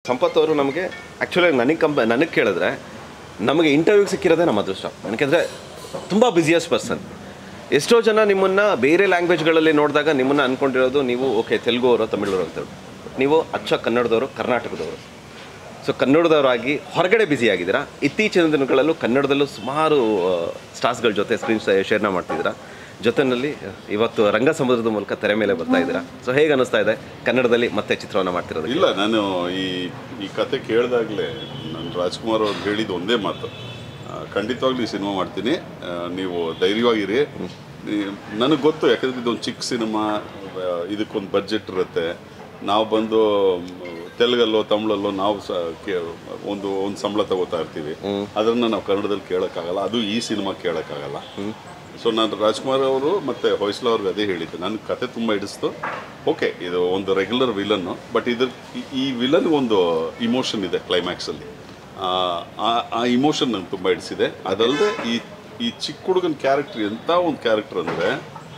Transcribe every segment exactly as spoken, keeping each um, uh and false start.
ಸಂಪತ್ ಅವರು ನಮಗೆ ಆ್ಯಕ್ಚುಲಿ ನನಗೆ ಕಂಪ ನನಗೆ ಕೇಳಿದ್ರೆ ನಮಗೆ ಇಂಟರ್ವ್ಯೂಗೆ ಸಿಕ್ಕಿರೋದೇ ನಮ್ಮ ಅದೃಷ್ಟ. ನನಗೆಂದರೆ ತುಂಬ ಬ್ಯುಸಿಯಸ್ಟ್ ಪರ್ಸನ್. ಎಷ್ಟೋ ಜನ ನಿಮ್ಮನ್ನು ಬೇರೆ ಲ್ಯಾಂಗ್ವೇಜ್ಗಳಲ್ಲಿ ನೋಡಿದಾಗ ನಿಮ್ಮನ್ನು ಅಂದ್ಕೊಂಡಿರೋದು ನೀವು ಓಕೆ ತೆಲುಗು ಅವರು ತಮಿಳವರು ಅಂತೇಳಿ, ನೀವು ಅಚ್ಚ ಕನ್ನಡದವರು, ಕರ್ನಾಟಕದವರು. ಸೊ ಕನ್ನಡದವರಾಗಿ ಹೊರಗಡೆ ಬ್ಯುಸಿಯಾಗಿದ್ದೀರಾ. ಇತ್ತೀಚಿನ ದಿನಗಳಲ್ಲೂ ಕನ್ನಡದಲ್ಲೂ ಸುಮಾರು ಸ್ಟಾರ್ಸ್ಗಳ ಜೊತೆ ಸ್ಕ್ರೀನ್ ಶೇರ್ನ ಮಾಡ್ತಿದ್ದೀರಾ. ಜೊತೆಯಲ್ಲಿ ಇವತ್ತು ರಂಗ ಸಮುದ್ರದ ಮೂಲಕ ತೆರೆ ಮೇಲೆ ಬರ್ತಾ ಇದ್ದೀರಾ. ಸೊ ಹೇಗೆ ಅನ್ನಿಸ್ತಾ ಇದೆ ಕನ್ನಡದಲ್ಲಿ ಮತ್ತೆ ಚಿತ್ರವನ್ನು ಮಾಡ್ತಿರೋದು? ಇಲ್ಲ, ನಾನು ಈ ಈ ಕತೆ ಕೇಳಿದಾಗಲೇ ನಾನು ರಾಜ್ಕುಮಾರ್ ಅವ್ರು ಹೇಳಿದ್ದು ಒಂದೇ ಮಾತು, ಖಂಡಿತವಾಗ್ಲೂ ಈ ಸಿನಿಮಾ ಮಾಡ್ತೀನಿ, ನೀವು ಧೈರ್ಯವಾಗಿರಿ. ನನಗೆ ಗೊತ್ತು, ಯಾಕಂದರೆ ಇದೊಂದು ಚಿಕ್ಕ ಸಿನಿಮಾ, ಇದಕ್ಕೊಂದು ಬಡ್ಜೆಟ್ ಇರುತ್ತೆ. ನಾವು ಬಂದು ತೆಲುಗಲ್ಲೋ ತಮಿಳಲ್ಲೋ ನಾವು ಸ ಒಂದು ಒಂದು ಸಂಬಳ ತಗೋತಾ ಇರ್ತೀವಿ, ಅದನ್ನು ನಾವು ಕನ್ನಡದಲ್ಲಿ ಕೇಳೋಕ್ಕಾಗಲ್ಲ, ಅದು ಈ ಸಿನಿಮಾ ಕೇಳೋಕ್ಕಾಗಲ್ಲ. ಸೊ ನಾನು ರಾಜ್ಕುಮಾರ್ ಅವರು ಮತ್ತು ಹೊಯ್ಸಲ ಅವ್ರಿಗೆ ಅದೇ ಹೇಳಿದ್ದೆ, ನನ್ನ ಕತೆ ತುಂಬ ಹಿಡಿಸ್ತು. ಓಕೆ, ಇದು ಒಂದು ರೆಗ್ಯುಲರ್ ವಿಲನ್ನು, ಬಟ್ ಇದ್ರ ಈ ವಿಲನ್ಗೆ ಒಂದು ಇಮೋಷನ್ ಇದೆ ಕ್ಲೈಮ್ಯಾಕ್ಸಲ್ಲಿ. ಆ ಇಮೋಷನ್ ನನಗೆ ತುಂಬ ಹಿಡಿಸಿದೆ. ಅದಲ್ಲದೆ ಈ ಈ ಚಿಕ್ಕ ಹುಡುಗನ ಕ್ಯಾರೆಕ್ಟರ್ ಎಂಥ ಒಂದು ಕ್ಯಾರೆಕ್ಟರ್ ಅಂದರೆ,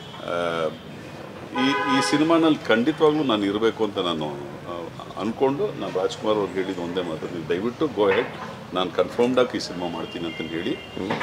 ಈ ಈ ಸಿನಿಮಾನಲ್ಲಿ ಖಂಡಿತವಾಗ್ಲೂ ನಾನು ಇರಬೇಕು ಅಂತ ನಾನು ಅಂದ್ಕೊಂಡು ನಾನು ರಾಜ್ಕುಮಾರ್ ಅವ್ರಿಗೆ ಹೇಳಿದ್ದು ಒಂದೇ ಮಾತು, ನೀವು ದಯವಿಟ್ಟು ಗೋ ಹೆಡ್, ನಾನು ಕನ್ಫರ್ಮ್ಡಾಗಿ ಈ ಸಿನಿಮಾ ಮಾಡ್ತೀನಿ ಅಂತಂದು ಹೇಳಿ.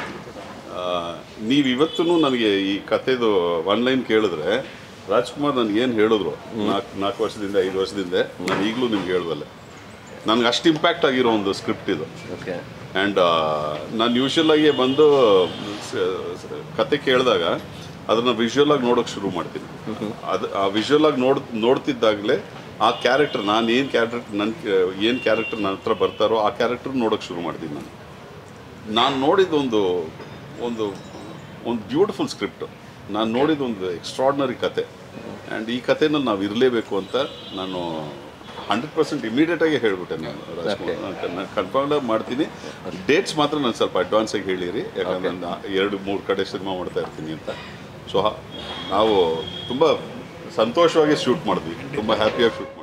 ನೀವು ಇವತ್ತೂ ನನಗೆ ಈ ಕಥೆದು ಆನ್ಲೈನ್ ಕೇಳಿದ್ರೆ ರಾಜ್ಕುಮಾರ್ ನನಗೇನು ಹೇಳಿದ್ರು ನಾಲ್ಕು ನಾಲ್ಕು ವರ್ಷದಿಂದ ಐದು ವರ್ಷದಿಂದ, ನಾನು ಈಗಲೂ ನಿಮ್ಗೆ ಹೇಳ್ದಲ್ಲ, ನನಗೆ ಅಷ್ಟು ಇಂಪ್ಯಾಕ್ಟ್ ಆಗಿರೋ ಒಂದು ಸ್ಕ್ರಿಪ್ಟ್ ಇದು. ಓಕೆ. ಆ್ಯಂಡ್ ನಾನು ಯೂಶ್ವಲಾಗಿ ಬಂದು ಕತೆ ಕೇಳಿದಾಗ ಅದನ್ನು ವಿಜುವಲಾಗಿ ನೋಡೋಕ್ಕೆ ಶುರು ಮಾಡ್ತೀನಿ. ಅದು ಆ ವಿಜುವಲಾಗಿ ನೋಡ್ ನೋಡ್ತಿದ್ದಾಗಲೇ ಆ ಕ್ಯಾರೆಕ್ಟರ್, ನಾನು ಏನು ಕ್ಯಾರೆಕ್ಟರ್ ನನ್ನ ಏನು ಕ್ಯಾರೆಕ್ಟರ್ ನನ್ನ ಹತ್ರ ಬರ್ತಾರೋ ಆ ಕ್ಯಾರೆಕ್ಟರ್ ನೋಡೋಕ್ಕೆ ಶುರು ಮಾಡ್ತೀನಿ. ನಾನು ನಾನು ನೋಡಿದ್ದೊಂದು ಒಂದು ಒಂದು ಬ್ಯೂಟಿಫುಲ್ ಸ್ಕ್ರಿಪ್ಟು, ನಾನು ನೋಡಿದೊಂದು ಎಕ್ಸ್ಟ್ರಾರ್ಡ್ನರಿ ಕತೆ. ಆ್ಯಂಡ್ ಈ ಕಥೆನಲ್ಲಿ ನಾವು ಇರಲೇಬೇಕು ಅಂತ ನಾನು ಹಂಡ್ರೆಡ್ ಪರ್ಸೆಂಟ್ ಇಮಿಡಿಯೇಟಾಗಿ ಹೇಳಿಬಿಟ್ಟೆ. ನಾನು ರಾಜ್ಕುಮಾರ್ ನಾನು ಕನ್ಫರ್ಮ್ ಮಾಡ್ತೀನಿ. ಡೇಟ್ಸ್ ಮಾತ್ರ ನಾನು ಸ್ವಲ್ಪ ಅಡ್ವಾನ್ಸಾಗಿ ಹೇಳಿರಿ, ಯಾಕಂದರೆ ನಾನು ಎರಡು ಮೂರು ಕಡೆ ಸಿನಿಮಾ ಮಾಡ್ತಾ ಇರ್ತೀನಿ ಅಂತ. ಸೊ ನಾವು ತುಂಬ ಸಂತೋಷವಾಗಿ ಶೂಟ್ ಮಾಡಿದ್ವಿ, ತುಂಬ ಹ್ಯಾಪಿಯಾಗಿ ಶೂಟ್